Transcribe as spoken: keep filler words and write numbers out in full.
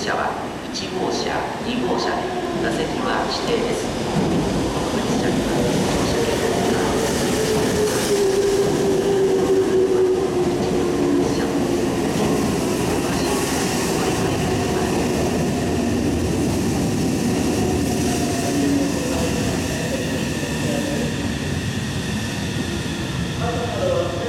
車はいち号車、に号車で座席は指定です。お列車には乗車券がはい。